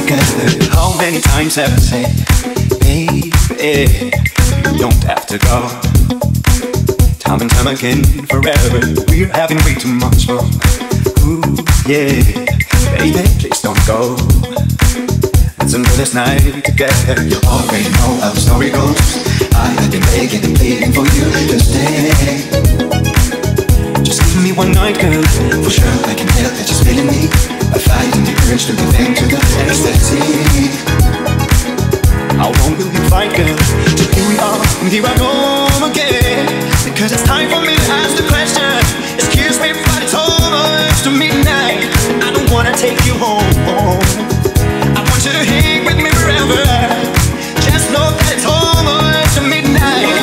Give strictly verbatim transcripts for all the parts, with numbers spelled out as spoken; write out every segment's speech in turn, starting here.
together. How many times have I said, baby, you don't have to go. Time and time again, forever, we're having way too much fun. Ooh, yeah, baby, please don't go. Let's enjoy this night together. You already know how the story goes. I have been begging and pleading for you to stay. Just give me one night, girl. For sure, I can tell that you're feeling me. I fight in the urge to give in to the ecstasy. How long will you fight, girl? So here we are, and here I go again. Because it's time for me to ask the question. Excuse me, but it's almost to midnight. I don't wanna take you home. I want you to hang with me forever. Just know that it's almost to midnight.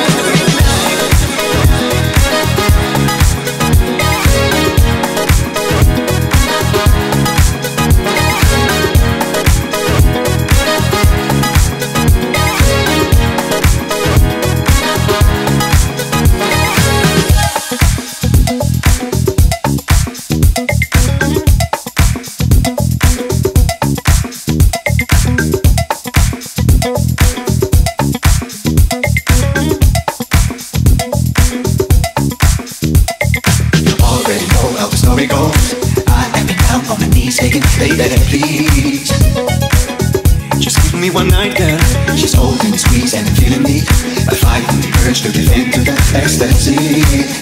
Baby, please. Just give me one night, girl. She's holding me, squeeze and feeling me. I fight the urge to give in to the ecstasy.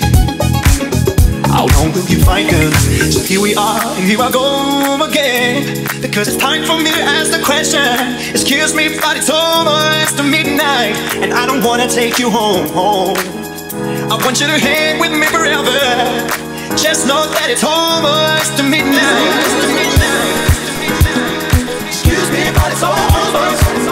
How long will you fight, girl? So here we are, and here I go again. Because it's time for me to ask the question. Excuse me, but it's almost to midnight, and I don't wanna take you home, home. I want you to hang with me forever. Just know that it's almost to midnight. Excuse me, but it's almost